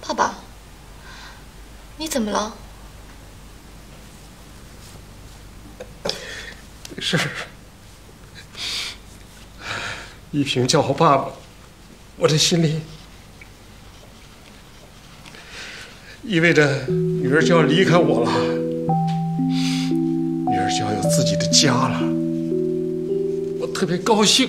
爸爸，你怎么了？ 没事。一平叫我爸爸，我这心里意味着女儿就要离开我了，女儿就要有自己的家了，我特别高兴。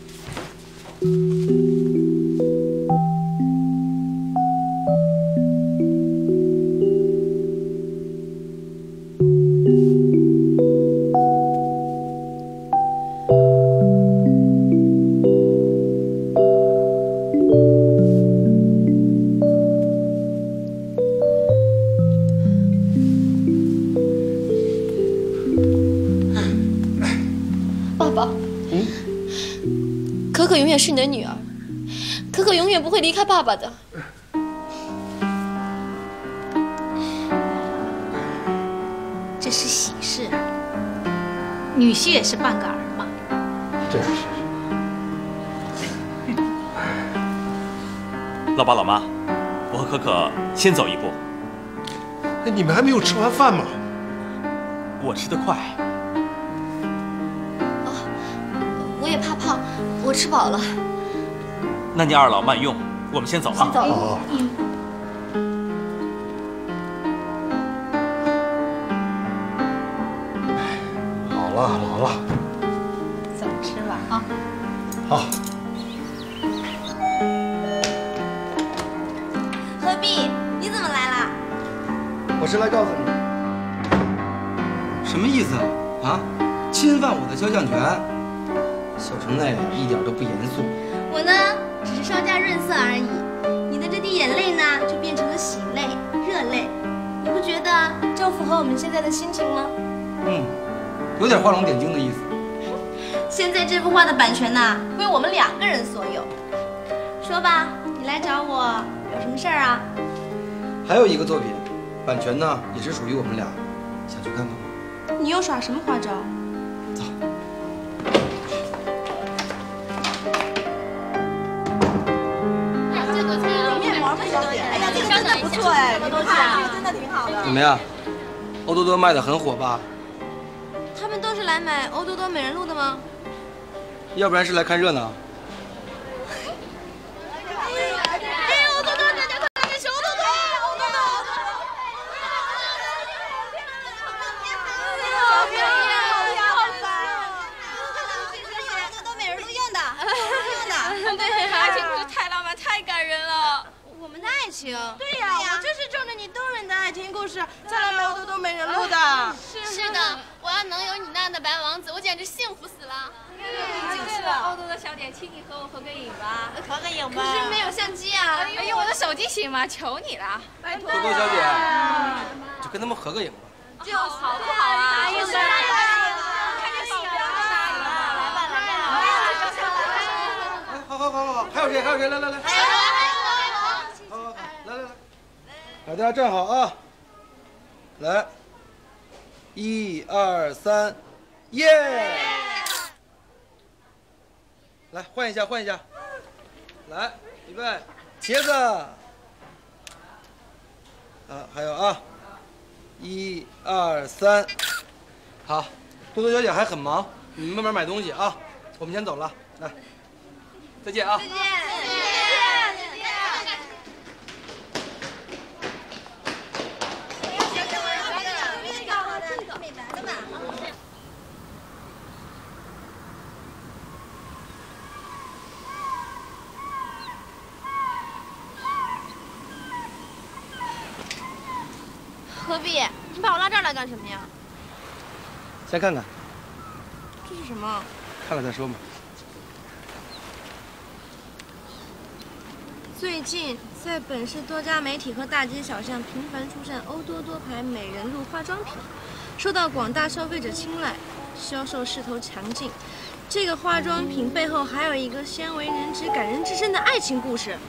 可可永远是你的女儿，可可永远不会离开爸爸的。 这是喜事，女婿也是半个儿嘛。 这是。 老爸老妈，我和可可先走一步。 哎，你们还没有吃完饭吗？ 我吃得快。 我也怕胖，我吃饱了。 那你二老慢用，我们先走了。 先走。 哦。好了好了， 走吃吧啊。 好。 何必？你怎么来啦？ 我是来告诉你，什么意思啊？侵犯我的肖像权？小成那样一点都不严肃。 我呢，只是稍加润色而已。你的这滴眼泪呢，就变成了喜泪、热泪。你不觉得正符合我们现在的心情吗？ 有点画龙点睛的意思。 现在这幅画的版权呢，归我们2个人所有。说吧，你来找我有什么事儿啊？ 还有一个作品，版权呢也是属于我们俩，想去看看吗？ 你又耍什么花招？ 走。 面膜小姐，哎呀，这个真的不错哎，你都看，这个真的挺好的。 怎么样？欧多多卖的很火吧？ 他们都是来买欧多多美人露的吗？ 要不然是来看热闹。 对呀，我就是冲着你动人的爱情故事才来买欧多多美人露的。 是的，我要能有你那样的白王子，我简直幸福死了。 对了，欧多多小姐，请你和我合个影吧。 合个影吧。可是没有相机啊。 用我的手机行吗？求你了，拜托。 多多小姐，就跟他们合个影吧。 就好不好啊？ 答应了。 看见保镖了。来吧，来吧。 好，还有谁？来。大家站好啊！来，1、2、3，耶！来换一下，来，预备，茄子。还有啊，1、2、3，好，多多小姐还很忙，你们慢慢买东西啊，我们先走了，来，再见啊！再见。 何必？你把我拉这儿来干什么呀？ 先看看， 这是什么？ 看了再说嘛。 最近在本市多家媒体和大街小巷频繁出现欧多多牌美人露化妆品，受到广大消费者青睐，销售势头强劲。这个化妆品背后还有一个鲜为人知、感人至深的爱情故事。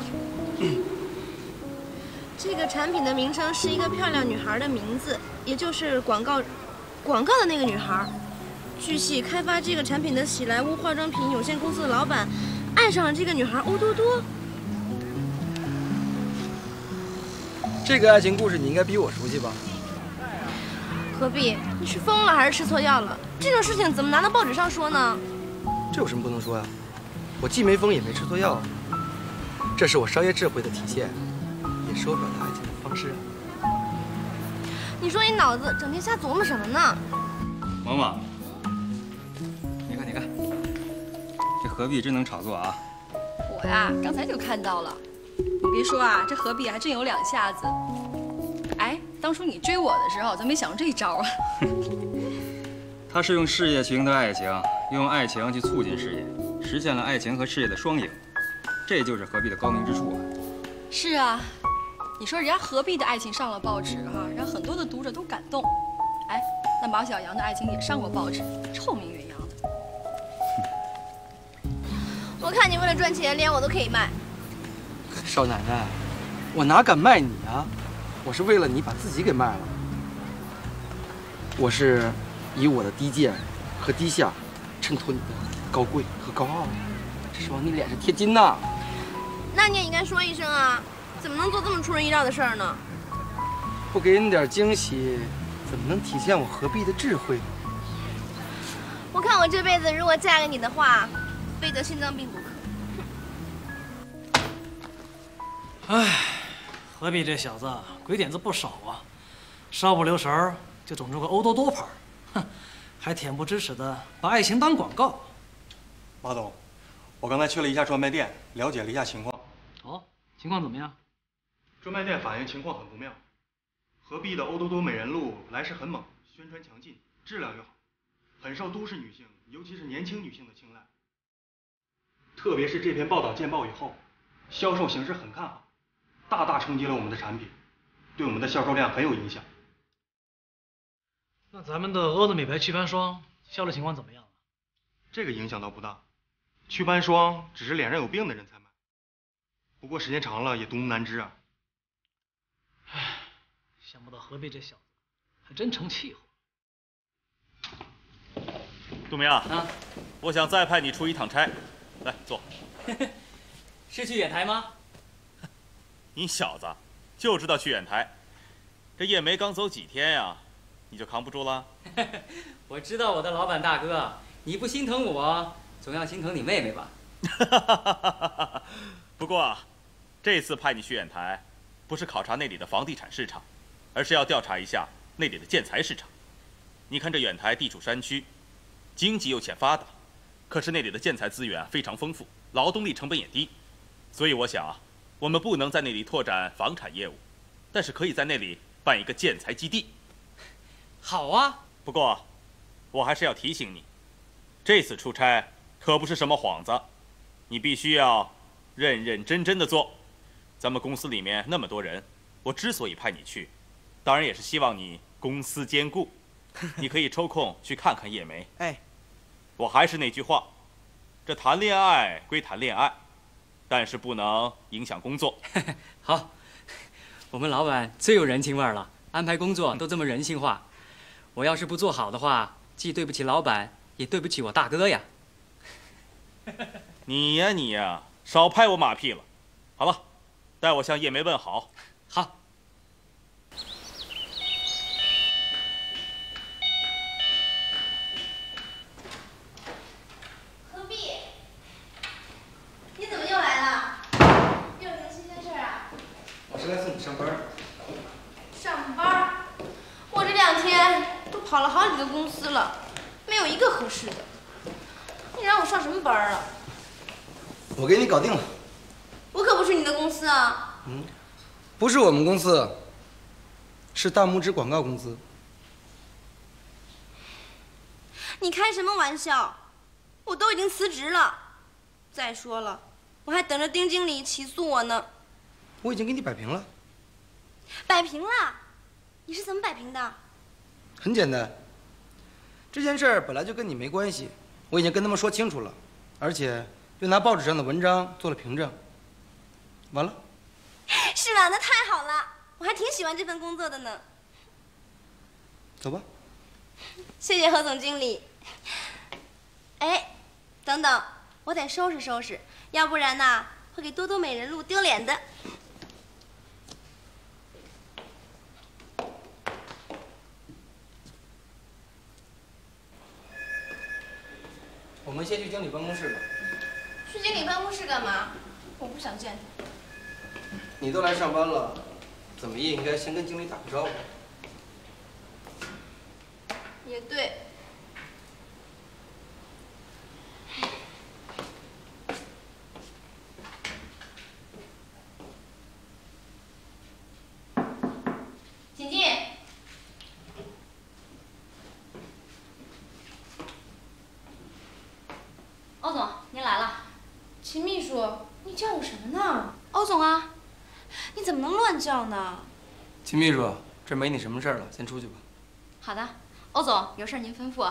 这个产品的名称是一个漂亮女孩的名字，也就是广告的那个女孩。据悉，开发这个产品的喜来屋化妆品有限公司的老板爱上了这个女孩欧多多。 这个爱情故事你应该比我熟悉吧？ 何必？你是疯了还是吃错药了？这种事情怎么拿到报纸上说呢？ 这有什么不能说呀？我既没疯也没吃错药，这是我商业智慧的体现，也是我表达爱情的方式。 你说你脑子整天瞎琢磨什么呢？ 萌萌，你看，这何必真能炒作啊！ 我呀，刚才就看到了。你别说啊，这何必还真有2下子。哎，当初你追我的时候，怎么没想出这一招啊？ 他是用事业去赢得爱情，又用爱情去促进事业，实现了爱情和事业的双赢，这就是何必的高明之处啊！ 是啊，你说人家何必的爱情上了报纸哈，让很多的读者都感动。哎，那马小阳的爱情也上过报纸，臭名远扬的。 我看你为了赚钱，连我都可以卖。 少奶奶，我哪敢卖你啊？我是为了你把自己给卖了。我是以我的低贱和低下，衬托你的高贵和高傲，这是往你脸上贴金呐。 那你也应该说一声啊，怎么能做这么出人意料的事儿呢？ 不给你点惊喜，怎么能体现我何必的智慧呢？ 我看我这辈子如果嫁给你的话，非得心脏病不可。 唉，何必这小子鬼点子不少啊，稍不留神儿就整出个欧多多牌，哼，还恬不知耻的把爱情当广告。 马总，我刚才去了一下专卖店，了解了一下情况。 哦，情况怎么样？ 专卖店反映情况很不妙，何必的欧多多美人露来势很猛，宣传强劲，质量又好，很受都市女性，尤其是年轻女性的青睐。特别是这篇报道见报以后，销售形势很看好，大大冲击了我们的产品，对我们的销售量很有影响。 那咱们的欧的美白祛斑霜销售情况怎么样了？ 这个影响倒不大，祛斑霜只是脸上有病的人才买，不过时间长了也独木难支啊。 唉，想不到何必这小子还真成气候。 杜明啊，我想再派你出一趟差，来坐。 是去远台吗？ 你小子就知道去远台，这叶梅刚走几天呀，你就扛不住了？ 我知道我的老板大哥，你不心疼我，总要心疼你妹妹吧？ 不过啊，这次派你去远台，不是考察那里的房地产市场，而是要调查一下那里的建材市场。你看这远台地处山区，经济又欠发达，可是那里的建材资源非常丰富，劳动力成本也低，所以我想啊，我们不能在那里拓展房产业务，但是可以在那里办一个建材基地。 好啊， 不过我还是要提醒你，这次出差可不是什么幌子，你必须要认认真真的做。咱们公司里面那么多人，我之所以派你去，当然也是希望你公私兼顾。你可以抽空去看看叶梅。 哎， 我还是那句话，这谈恋爱归谈恋爱，但是不能影响工作。 好，我们老板最有人情味了，安排工作都这么人性化。我要是不做好的话，既对不起老板，也对不起我大哥呀。 你呀，少拍我马屁了。好了，代我向叶梅问好。 好。 何必？你怎么又来了？又有什么新鲜事儿啊？ 我是来送你上班的。 上班？我这2天都跑了好几个公司了，没有一个合适的。你让我上什么班啊？ 我给你搞定了。 我可不是你的公司啊。 不是我们公司，是大拇指广告公司。 你开什么玩笑？我都已经辞职了。再说了，我还等着丁经理起诉我呢。 我已经给你摆平了。 摆平了？你是怎么摆平的？ 很简单，这件事儿本来就跟你没关系，我已经跟他们说清楚了，而且又拿报纸上的文章做了凭证。完了。 是吧？那太好了，我还挺喜欢这份工作的呢。 走吧。 谢谢何总经理。哎，等等，我得收拾收拾，要不然呐，会给多多美人露丢脸的。 们先去经理办公室吧。 去经理办公室干嘛？我不想见他。 你都来上班了，怎么也应该先跟经理打个招呼。 也对。请进。 欧总，您来了。 秦秘书，你叫我什么呢？ 欧总啊。 你怎么能乱叫呢？ 秦秘书，这没你什么事儿了，先出去吧。 好的，欧总，有事您吩咐。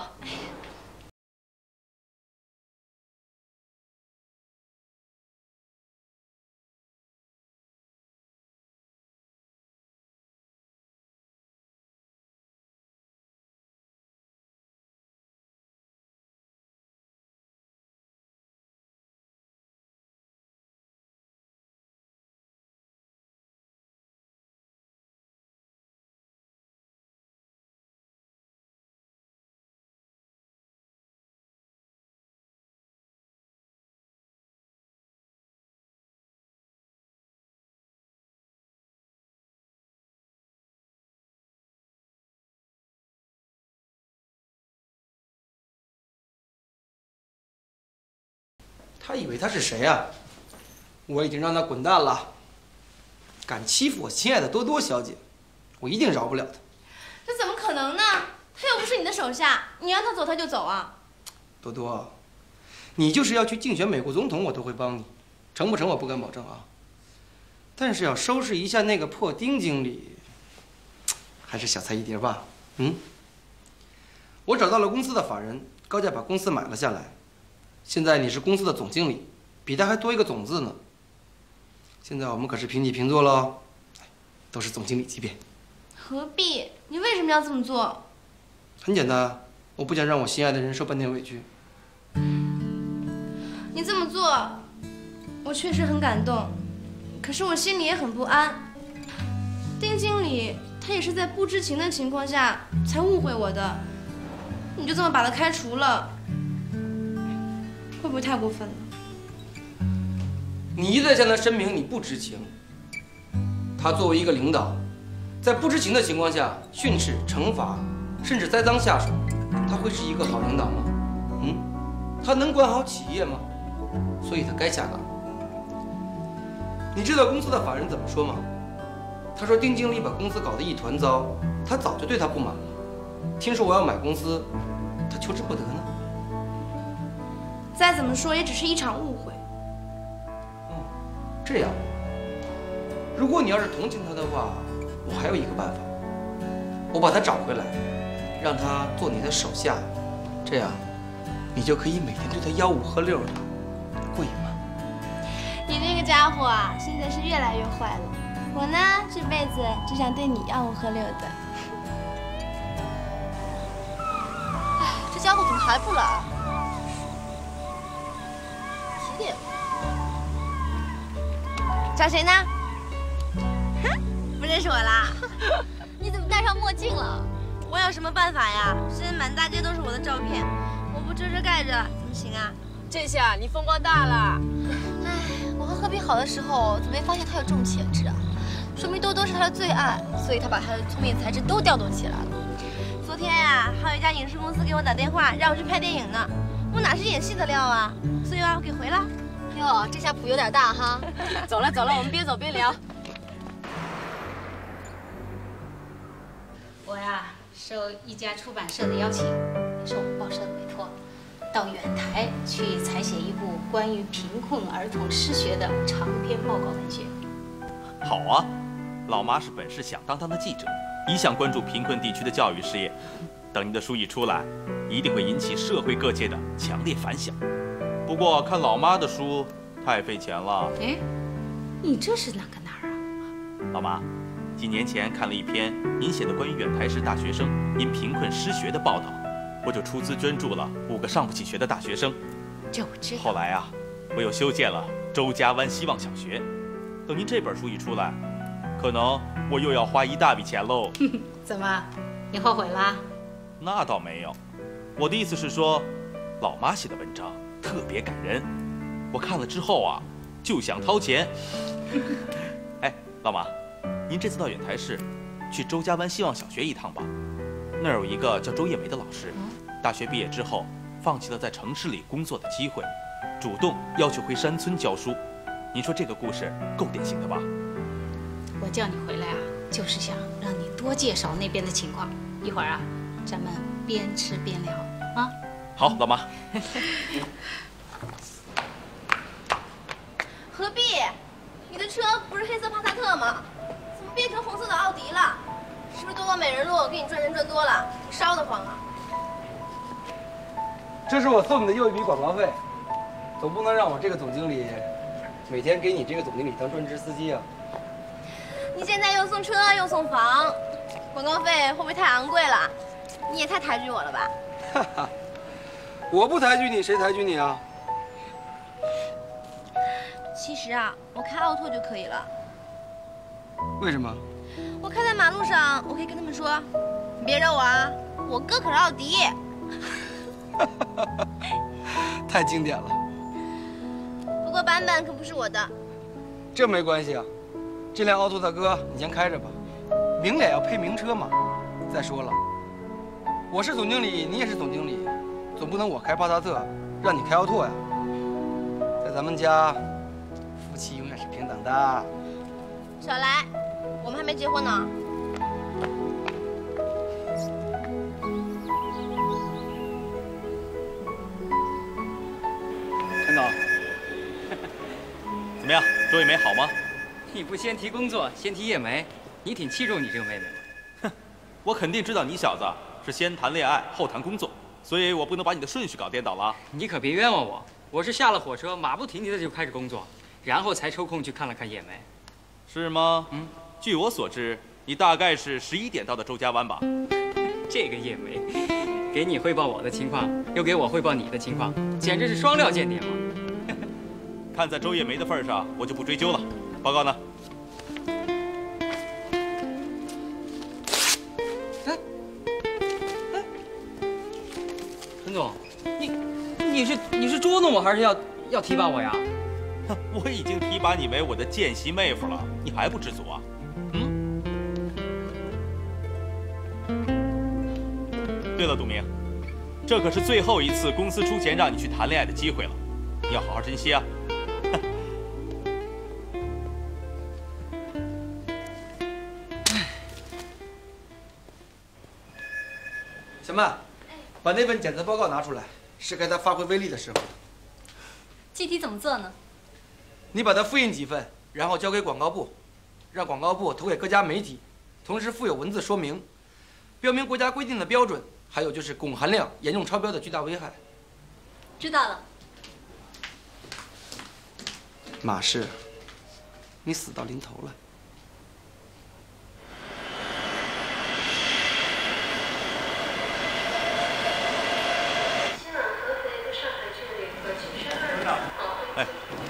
他以为他是谁呀？我已经让他滚蛋了。敢欺负我亲爱的多多小姐，我一定饶不了他。 这怎么可能呢？他又不是你的手下，你让他走他就走啊？ 多多，你就是要去竞选美国总统，我都会帮你。成不成我不敢保证啊。但是要收拾一下那个破丁经理，还是小菜一碟吧。我找到了公司的法人，高价把公司买了下来。现在你是公司的总经理，比他还多一个总字呢。现在我们可是平起平坐喽，都是总经理级别。 何必？你为什么要这么做？ 很简单，我不想让我心爱的人受半点委屈。 你这么做，我确实很感动，可是我心里也很不安。丁经理他也是在不知情的情况下才误会我的，你就这么把他开除了，会不会太过分了？ 你一再向他声明你不知情，他作为一个领导，在不知情的情况下训斥、惩罚，甚至栽赃下属，他会是一个好领导吗？他能管好企业吗？所以他该下岗。你知道公司的法人怎么说吗？他说丁经理把公司搞得一团糟，他早就对他不满了。听说我要买公司，他求之不得呢。 再怎么说也只是一场误会。 这样，如果你要是同情他的话，我还有一个办法，我把他找回来，让他做你的手下，这样你就可以每天对他吆五喝六的，过瘾吗？ 你这个家伙啊，现在是越来越坏了。我呢，这辈子只想对你吆五喝六的。 哎，这家伙怎么还不来？几点了？ 找谁呢？哼，不认识我啦？ 你怎么戴上墨镜了？ 我有什么办法呀？现在满大街都是我的照片，我不遮遮盖着怎么行啊？ 这下你风光大了。 哎，我和何必好的时候，怎么没发现他有这种潜质啊？说明多多是他的最爱，所以他把他的聪明才智都调动起来了。 昨天呀，还有一家影视公司给我打电话，让我去拍电影呢。我哪是演戏的料啊？所以啊，我给回了。 哟，这下谱有点大哈。 走了走了，我们边走边聊。 我呀，受一家出版社的邀请，也是我们报社的委托，到远台去采写一部关于贫困儿童失学的长篇报告文学。 好啊，老妈是本市响当当的记者，一向关注贫困地区的教育事业。等您的书一出来，一定会引起社会各界的强烈反响。不过看老妈的书太费钱了。 哎，你这是哪个哪儿啊？ 老妈，几年前看了一篇您写的关于远台市大学生因贫困失学的报道，我就出资捐助了5个上不起学的大学生。 这我知道。 后来啊，我又修建了周家湾希望小学。等您这本书一出来，可能我又要花一大笔钱喽。 怎么，你后悔啦？ 那倒没有，我的意思是说， 老妈写的文章特别感人，我看了之后啊，就想掏钱。哎，老妈，您这次到远台市，去周家湾希望小学一趟吧。那儿有一个叫周叶梅的老师，大学毕业之后，放弃了在城市里工作的机会，主动要求回山村教书。您说这个故事够典型的吧？ 我叫你回来啊，就是想让你多介绍那边的情况。一会儿啊，咱们边吃边聊啊。 好，老妈。 何必？你的车不是黑色帕萨特吗？怎么变成红色的奥迪了？是不是多多美人路给你赚钱赚多了，烧得慌啊？ 这是我送你的又一笔广告费，总不能让我这个总经理每天给你这个总经理当专职司机啊。 你现在又送车又送房，广告费会不会太昂贵了？你也太抬举我了吧？ 哈哈，我不抬举你，谁抬举你啊？ 其实啊，我开奥拓就可以了。 为什么？ 我开在马路上，我可以跟他们说：“你别惹我啊，我哥可是奥迪。” 太经典了。 不过版本可不是我的。 这没关系啊，这辆奥拓大哥你先开着吧，明脸要配名车嘛。再说了，我是总经理，你也是总经理，总不能我开帕萨特，让你开奥拓呀。在咱们家，夫妻永远是平等的。 少来，我们还没结婚呢。 陈总，怎么样？周叶梅好吗？ 你不先提工作，先提叶梅，你挺器重你这个妹妹。 哼，我肯定知道你小子是先谈恋爱后谈工作，所以我不能把你的顺序搞颠倒了。 你可别冤枉我，我是下了火车马不停蹄的就开始工作，然后才抽空去看了看叶梅。 是吗？嗯。据我所知，你大概是11点到的周家湾吧？ 这个叶梅，给你汇报我的情况，又给我汇报你的情况，简直是双料间谍嘛！ 看在周叶梅的份上，我就不追究了。报告呢？ 陈总，你是捉弄我，还是要提拔我呀？ 我已经提拔你为我的见习妹夫了，你还不知足啊？对了，杜明，这可是最后一次公司出钱让你去谈恋爱的机会了，你要好好珍惜啊！ 小曼，把那份检测报告拿出来，是该它发挥威力的时候。 具体怎么做呢？ 你把它复印几份，然后交给广告部，让广告部投给各家媒体，同时附有文字说明，标明国家规定的标准，还有就是汞含量严重超标的巨大危害。 知道了。 马氏，你死到临头了。 哎，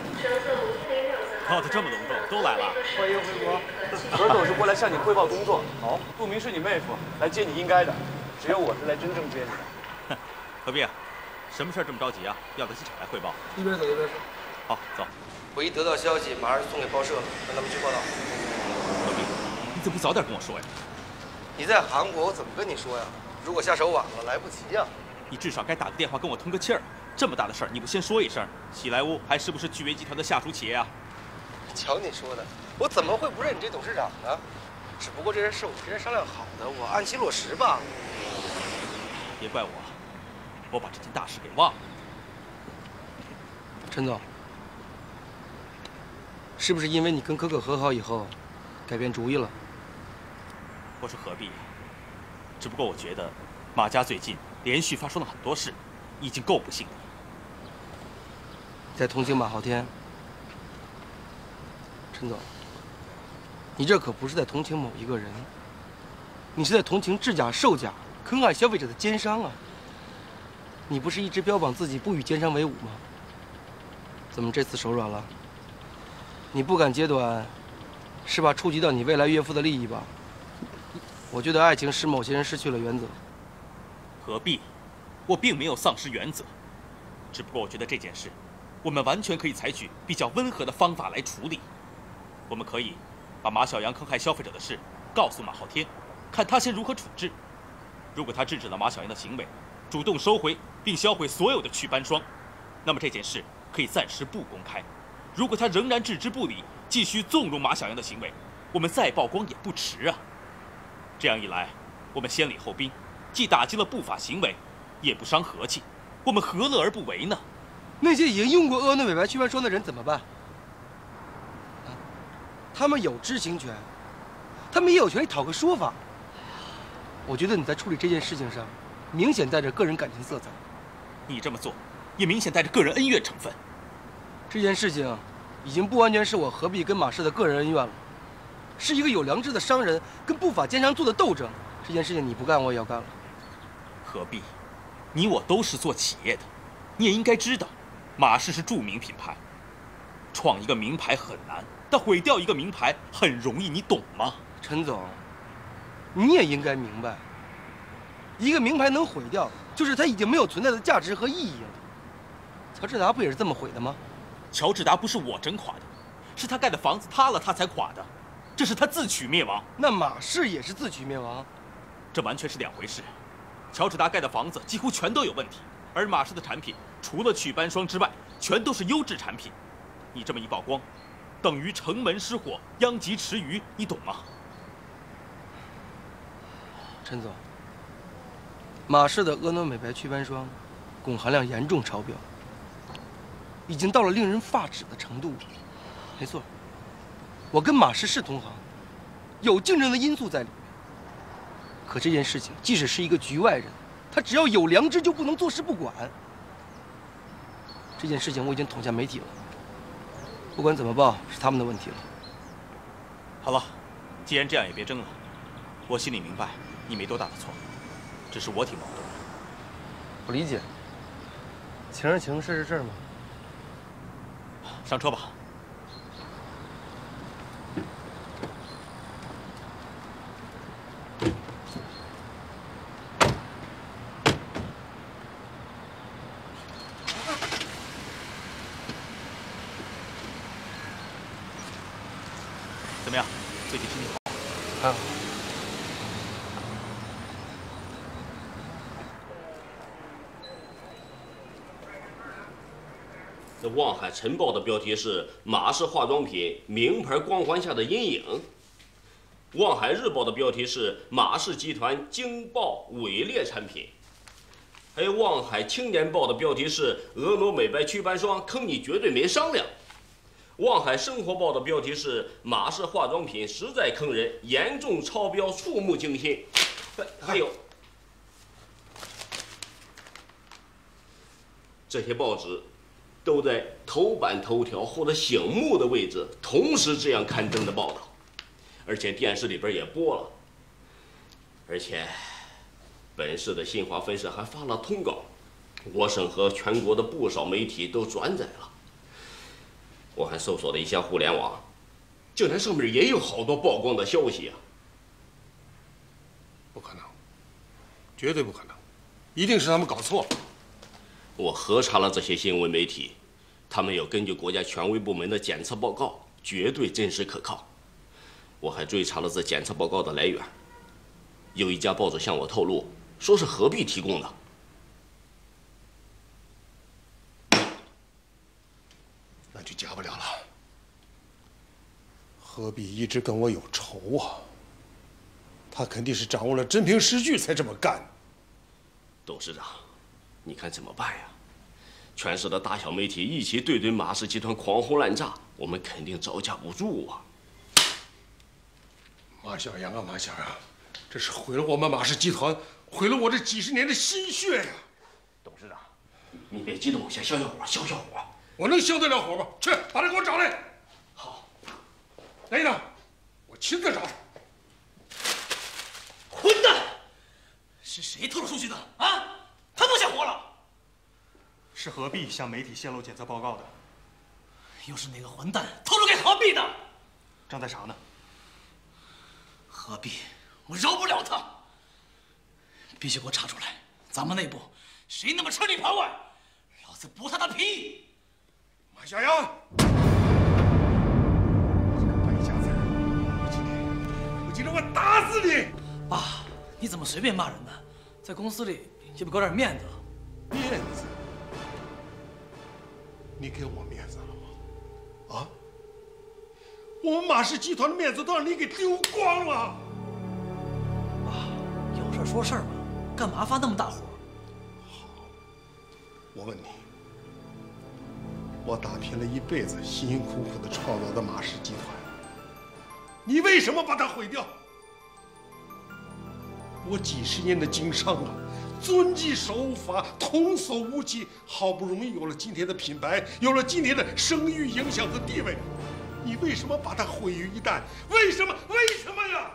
搞得这么隆重，都来了。 欢迎回国。何总是过来向你汇报工作。好，杜明是你妹夫，来接你应该的。只有我是来真正接你的。 哼，何必啊？什么事儿这么着急啊？要到机场来汇报。 一边走一边说。 好，走。 我一得到消息，马上送给报社，让他们去报道。 何必？你怎么不早点跟我说呀？ 你在韩国，我怎么跟你说呀？如果下手晚了，来不及呀。 你至少该打个电话跟我通个气儿。这么大的事儿，你不先说一声？喜来屋还是不是聚维集团的下属企业啊？ 瞧你说的，我怎么会不认你这董事长呢？只不过这事是我们之间商量好的，我按期落实吧。 别怪我，我把这件大事给忘了。 陈总，是不是因为你跟可可和好以后，改变主意了？ 我说何必？只不过我觉得，马家最近连续发生了很多事，已经够不幸的。 在同情马昊天。陈总，你这可不是在同情某一个人，你是在同情制假售假、坑害消费者的奸商啊！你不是一直标榜自己不与奸商为伍吗？怎么这次手软了？你不敢揭短，是怕触及到你未来岳父的利益吧？我觉得爱情使某些人失去了原则。 何必？我并没有丧失原则， 只不过我觉得这件事，我们完全可以采取比较温和的方法来处理。我们可以把马小阳坑害消费者的事告诉马昊天，看他先如何处置。如果他制止了马小阳的行为，主动收回并销毁所有的祛斑霜，那么这件事可以暂时不公开。如果他仍然置之不理，继续纵容马小阳的行为，我们再曝光也不迟啊。这样一来，我们先礼后兵，既打击了不法行为，也不伤和气，我们何乐而不为呢？ 那些已经用过婀娜美白祛斑霜的人怎么办？他们有知情权，他们也有权利讨个说法。我觉得你在处理这件事情上，明显带着个人感情色彩。 你这么做，也明显带着个人恩怨成分。 这件事情已经不完全是我何必跟马氏的个人恩怨了，是一个有良知的商人跟不法奸商做的斗争。这件事情你不干，我也要干了。 何必？你我都是做企业的，你也应该知道，马氏是著名品牌，创一个名牌很难，但毁掉一个名牌很容易，你懂吗？ 陈总，你也应该明白，一个名牌能毁掉，就是它已经没有存在的价值和意义了。乔治达不也是这么毁的吗？ 乔治达不是我整垮的，是他盖的房子塌了，他才垮的，这是他自取灭亡。 那马氏也是自取灭亡？ 这完全是两回事。乔治达盖的房子几乎全都有问题，而马氏的产品除了祛斑霜之外，全都是优质产品。你这么一曝光，等于城门失火，殃及池鱼，你懂吗？ 陈总，马氏的婀娜美白祛斑霜，汞含量严重超标，已经到了令人发指的程度。没错，我跟马氏是同行，有竞争的因素在里面。可这件事情，即使是一个局外人，他只要有良知，就不能坐视不管。这件事情我已经捅下媒体了，不管怎么报，是他们的问题了。 好了，既然这样，也别争了。我心里明白，你没多大的错，只是我挺矛盾的。 我理解，情是情，事是事嘛。 上车吧。怎么样？最近身体好？ 还好。 这《望海晨报》的标题是“马氏化妆品名牌光环下的阴影”，《望海日报》的标题是“马氏集团惊爆伪劣产品”，还有《望海青年报》的标题是“婀娜美白祛斑霜坑你绝对没商量”。望海生活报的标题是“马氏化妆品实在坑人，严重超标，触目惊心”。还有这些报纸都在头版头条或者醒目的位置同时这样刊登的报道，而且电视里边也播了，而且本市的新华分社还发了通稿，我省和全国的不少媒体都转载了。我还搜索了一下互联网，竟然上面也有好多曝光的消息啊！ 不可能，绝对不可能，一定是他们搞错了。 我核查了这些新闻媒体，他们有根据国家权威部门的检测报告，绝对真实可靠。我还追查了这检测报告的来源，有一家报纸向我透露，说是何必提供的。 那就假不了了。何必一直跟我有仇啊？他肯定是掌握了真凭实据才这么干。 董事长，你看怎么办呀？全市的大小媒体一起对马氏集团狂轰滥炸，我们肯定招架不住啊！ 马小阳啊，马小阳，这是毁了我们马氏集团，毁了我这几十年的心血呀！ 董事长，你别激动，先消消火，消消火。 我能消得了火吗？去，把他给我找来。 好。 雷呢？我亲自找他。 混蛋！是谁透露数据的啊？他不想活了。 是何必向媒体泄露检测报告的？ 又是哪个混蛋透露给何必的？ 正在查呢。 何必？我饶不了他！必须给我查出来，咱们内部谁那么吃里扒外，老子剥他的皮！ 马小阳，这个败家子，我今天我打死你！ 爸，你怎么随便骂人呢？在公司里也不给我点面子。 面子？你给我面子了吗？啊？我们马氏集团的面子都让你给丢光了。 爸，有事说事嘛，干嘛发那么大火？ 好，我问你，我打拼了一辈子，辛辛苦苦的创造的马氏集团，你为什么把它毁掉？我几十年的经商啊，遵纪守法，童叟无欺，好不容易有了今天的品牌，有了今天的声誉、影响和地位，你为什么把它毁于一旦？为什么？为什么呀？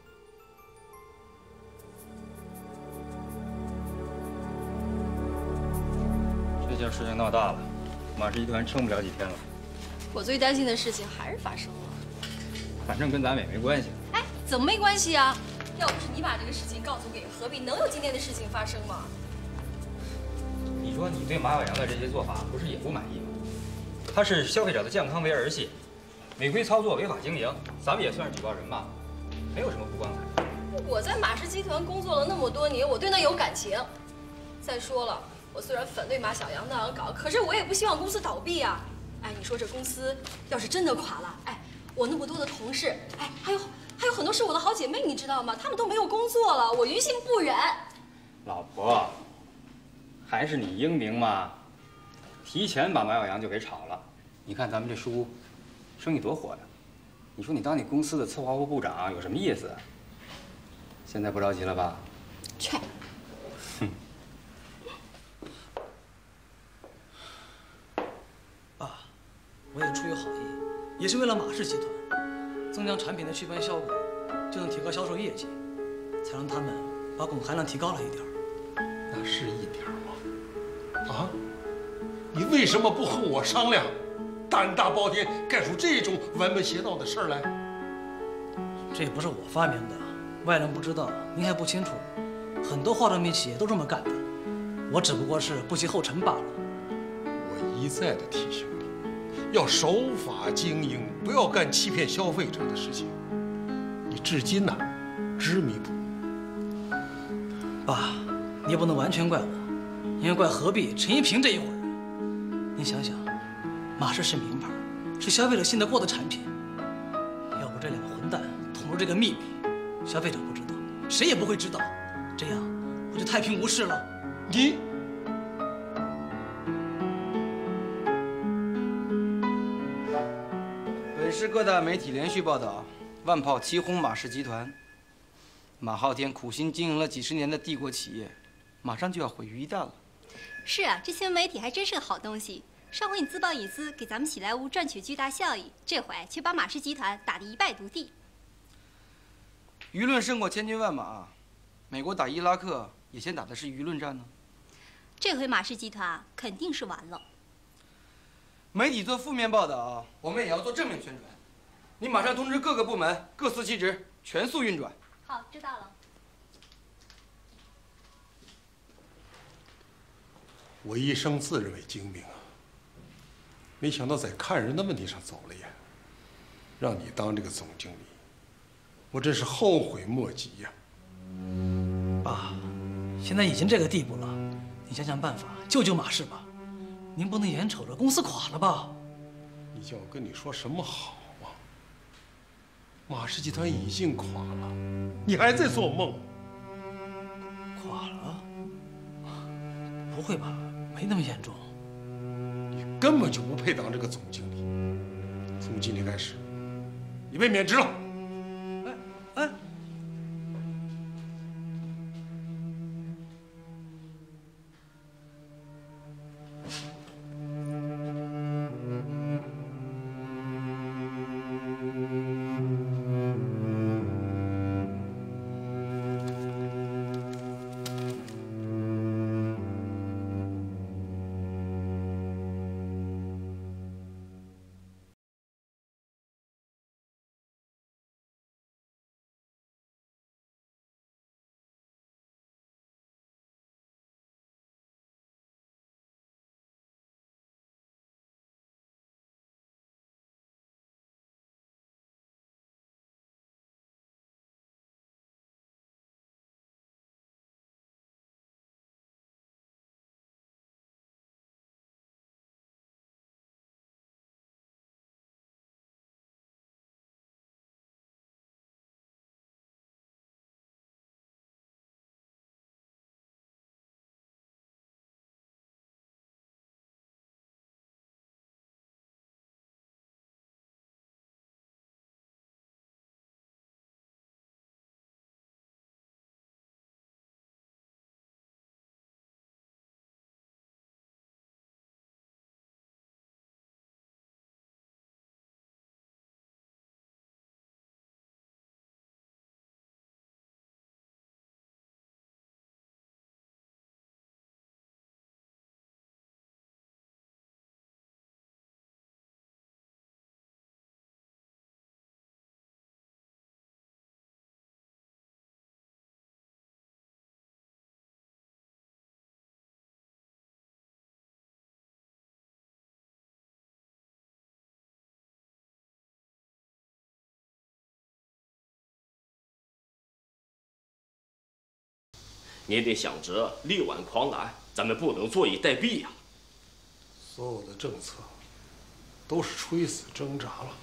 这件事情闹大了，马氏集团撑不了几天了。 我最担心的事情还是发生了。 反正跟咱们也没关系。 哎，怎么没关系啊？要不是你把这个事情告诉给何必，能有今天的事情发生吗？ 你说你对马小阳的这些做法不是也不满意吗？他是消费者的健康为儿戏，违规操作、违法经营，咱们也算是举报人吧，没有什么不光彩。 我在马氏集团工作了那么多年，我对他有感情。再说了，我虽然反对马小阳那样搞，可是我也不希望公司倒闭啊。哎，你说这公司要是真的垮了，哎，我那么多的同事，哎，还有很多是我的好姐妹，你知道吗？她们都没有工作了，我于心不忍。 老婆，还是你英明嘛，提前把马小阳就给炒了。你看咱们这书屋，生意多火呀！你说你当你公司的策划部部长有什么意思？现在不着急了吧？ 切！ 哼。 爸，我也出于好意，也是为了马氏集团。增强产品的祛斑效果，就能提高销售业绩，才让他们把汞含量提高了一点。 那是一点吗？啊？你为什么不和我商量，胆大包天，干出这种歪门邪道的事儿来？ 这也不是我发明的，外人不知道，您还不清楚，很多化妆品企业都这么干的，我只不过是不及后尘罢了。 我一再的提醒你，要守法经营，不要干欺骗消费者的事情。你至今呢，执迷不悟。 爸，你也不能完全怪我，因为怪何必、陈一平这一伙人。您想想，马氏是名牌，是消费者信得过的产品。要不这两个混蛋捅出这个秘密，消费者不知道，谁也不会知道，这样不就太平无事了？ 你。 本市各大媒体连续报道，万炮齐轰马氏集团。马昊天苦心经营了几十年的帝国企业，马上就要毁于一旦了。 是啊，这新闻媒体还真是个好东西。上回你自曝隐私，给咱们喜来屋赚取巨大效益，这回却把马氏集团打得一败涂地。 舆论胜过千军万马，美国打伊拉克也先打的是舆论战呢。 这回马氏集团肯定是完了。 媒体做负面报道，我们也要做正面宣传。你马上通知各个部门各司其职，全速运转。 好，知道了。 我一生自认为精明啊，没想到在看人的问题上走了眼，让你当这个总经理，我真是后悔莫及呀。 爸，现在已经这个地步了，你想想办法救救马氏吧。您不能眼瞅着公司垮了吧？ 你叫我跟你说什么好啊？马氏集团已经垮了，你还在做梦？ 垮了？不会吧？没那么严重。 你根本就不配当这个总经理。从今天开始，你被免职了。 哎。 你得想着力挽狂澜，咱们不能坐以待毙呀。 所有的政策都是垂死挣扎了，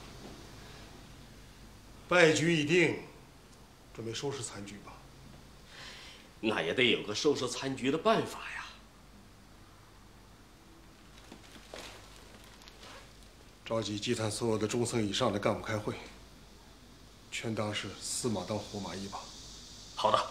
败局已定，准备收拾残局吧。 那也得有个收拾残局的办法呀。 召集集团所有的中层以上的干部开会，全当是死马当活马医吧。 好的。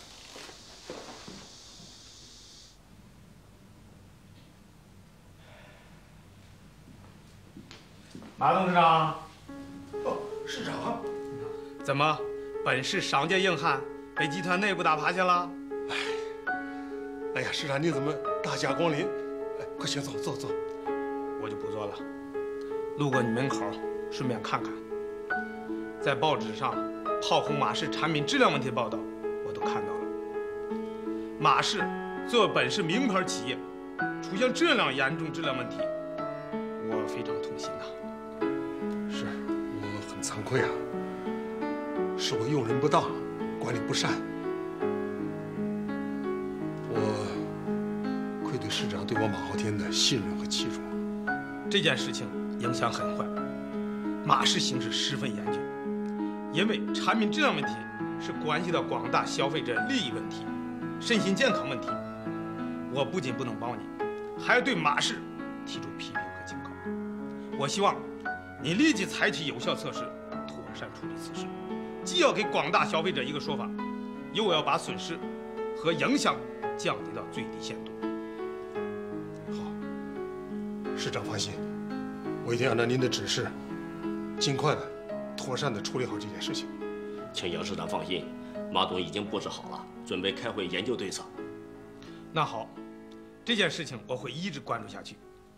马董事长。 哦，市长。 怎么，本市商界硬汉被集团内部打趴下了？ 哎呀，市长你怎么大驾光临？哎，快请坐，坐。 我就不坐了，路过你门口，顺便看看。在报纸上炮轰马氏产品质量问题的报道，我都看到了。马氏作为本市名牌企业，出现这样严重质量问题，我非常痛心呐。 是我很惭愧啊，是我用人不当，管理不善。我愧对市长对我马昊天的信任和器重。 这件事情影响很坏，马氏形势十分严峻，因为产品质量问题是关系到广大消费者利益问题、身心健康问题。我不仅不能帮你，还要对马氏提出批评和警告。我希望你立即采取有效措施，妥善处理此事，既要给广大消费者一个说法，又要把损失和影响降低到最低限度。 市长放心，我一定按照您的指示，尽快的、妥善的处理好这件事情。 请杨市长放心，马董已经布置好了，准备开会研究对策。 那好，这件事情我会一直关注下去。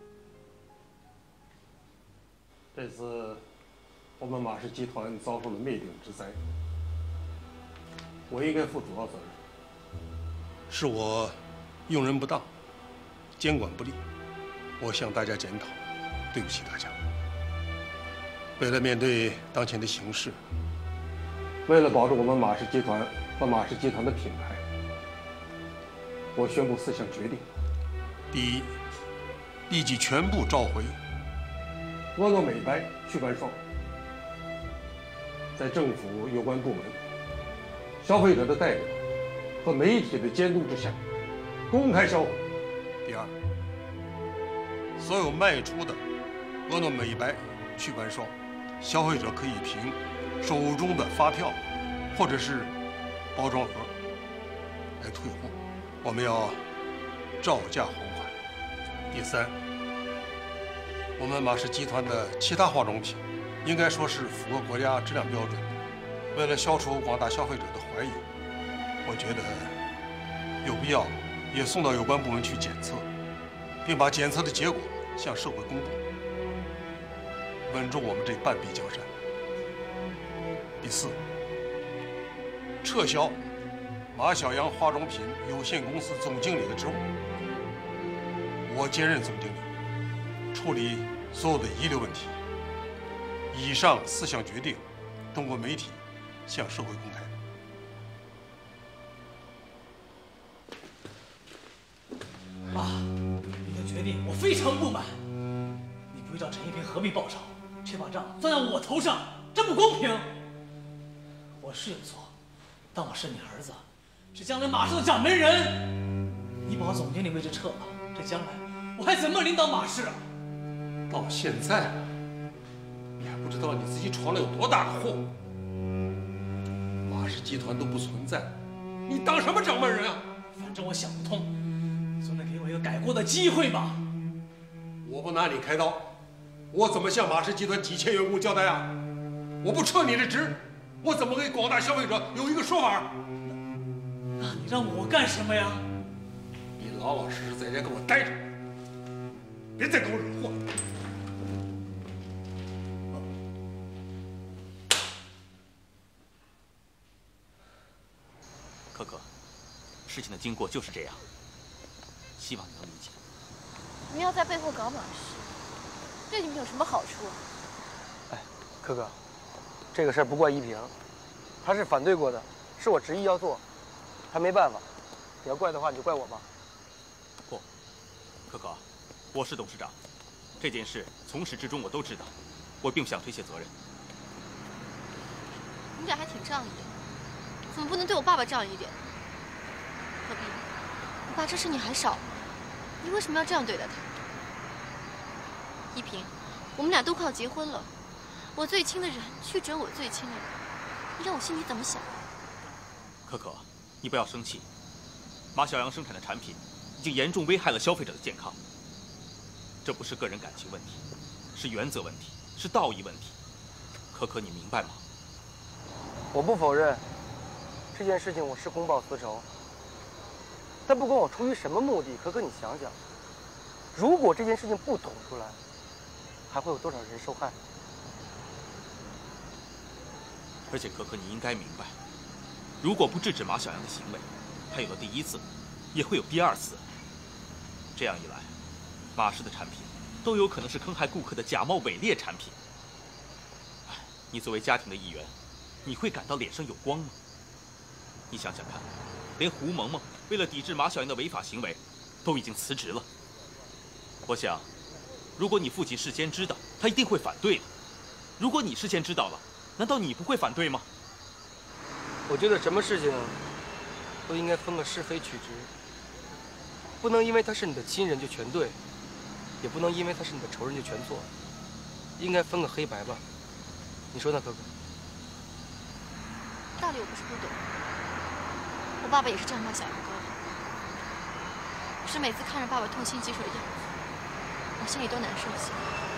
这次我们马氏集团遭受了灭顶之灾，我应该负主要责任。是我用人不当，监管不力。我向大家检讨，对不起大家。为了面对当前的形势，为了保证我们马氏集团和马氏集团的品牌，我宣布4项决定：第一，立即全部召回婀娜美白祛斑霜，在政府有关部门、消费者的代表和媒体的监督之下，公开销毁。第二，所有卖出的婀娜美白祛斑霜，消费者可以凭手中的发票或者是包装盒来退货，我们要照价还款。第三，我们马氏集团的其他化妆品应该说是符合国家质量标准的。为了消除广大消费者的怀疑，我觉得有必要也送到有关部门去检测，并把检测的结果向社会公布，稳住我们这半壁江山。第四，撤销马小阳化妆品有限公司总经理的职务，我兼任总经理，处理所有的遗留问题。以上4项决定通过媒体向社会公开。 妈，你的决定我非常不满。你不找陈一平何必报仇，却把账算在我头上，这不公平。我是有错，但我是你儿子，是将来马氏的掌门人。你把总经理位置撤了，这将来我还怎么领导马氏啊？ 到现在了，你还不知道你自己闯了有多大的祸。马氏集团都不存在，你当什么掌门人啊？ 反正我想不通，总得给我一个改过的机会吧。 我不拿你开刀，我怎么向马氏集团几千员工交代啊？我不撤你的职，我怎么给广大消费者有一个说法？ 那你让我干什么呀？ 你老老实实在家给我待着，别再给我惹祸。 可可，事情的经过就是这样，希望你能理解。 你们要在背后搞马氏，对你们有什么好处啊？ 哎，可可，这个事儿不怪依萍，他是反对过的，是我执意要做，他没办法。 你要怪的话，你就怪我吧。 不，可可，我是董事长，这件事从始至终我都知道，我并不想推卸责任。 你俩还挺仗义的，怎么不能对我爸爸仗义一点呢？何必？我爸支持你还少，你为什么要这样对待他？依萍，我们俩都快要结婚了，我最亲的人拒绝我最亲的人，你让我心里怎么想？ 可可，你不要生气。马小阳生产的产品已经严重危害了消费者的健康。这不是个人感情问题，是原则问题，是道义问题。可可，你明白吗？ 我不否认这件事情我是公报私仇，但不管我出于什么目的，可可你想想，如果这件事情不捅出来，还会有多少人受害？ 而且可可，你应该明白，如果不制止马小阳的行为，他有了第一次，也会有第二次。这样一来，马氏的产品都有可能是坑害顾客的假冒伪劣产品。你作为家庭的一员，你会感到脸上有光吗？你想想看，连胡萌萌为了抵制马小阳的违法行为，都已经辞职了。我想，如果你父亲事先知道，他一定会反对的。如果你事先知道了，难道你不会反对吗？ 我觉得什么事情都应该分个是非曲直，不能因为他是你的亲人就全对，也不能因为他是你的仇人就全错，应该分个黑白吧？你说呢，可可？ 道理我不是不懂，我爸爸也是这样骂小杨哥的。可是每次看着爸爸痛心疾首的样子，我心里都难受些。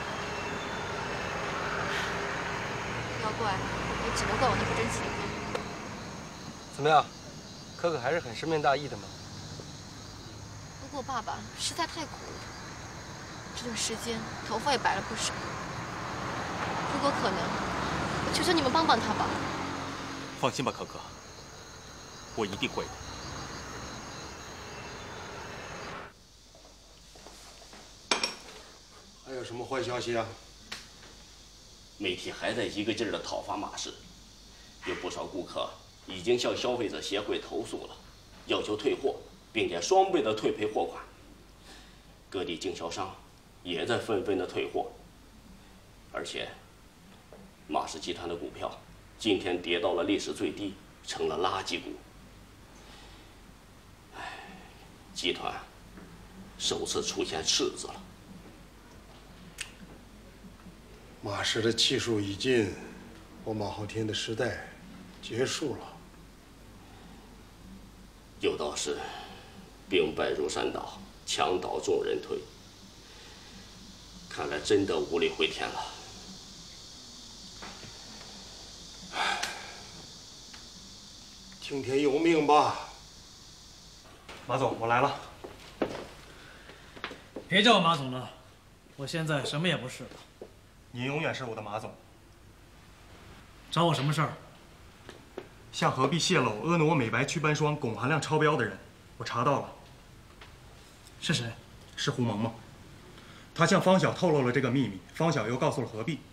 要怪，也只能怪我那不争气的哥哥。 怎么样，可可还是很深面大义的嘛。 不过爸爸实在太苦了，这段时间头发也白了不少。如果可能，我求求你们帮帮他吧。 放心吧，可可，我一定会的。 还有什么坏消息啊？ 媒体还在一个劲儿地讨伐马氏，有不少顾客已经向消费者协会投诉了，要求退货，并且双倍的退赔货款。各地经销商也在纷纷的退货，而且马氏集团的股票今天跌到了历史最低，成了垃圾股。集团首次出现赤字了。 马氏的气数已尽，我马昊天的时代结束了。 有道是，兵败如山倒，墙倒众人推。看来真的无力回天了。 听天由命吧。 马总，我来了。 别叫我马总了，我现在什么也不是了。 您永远是我的马总。 找我什么事儿？ 向何必泄露婀娜美白祛斑霜汞含量超标的人，我查到了。 是谁？ 是胡萌萌。她向方晓透露了这个秘密，方晓又告诉了何必。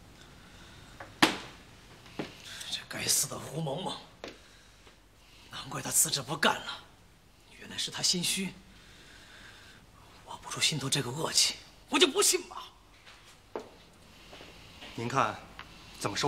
这该死的胡萌萌，难怪她辞职不干了，原来是她心虚。挖不出心头这个恶气，我就不信嘛。 您看，怎么收？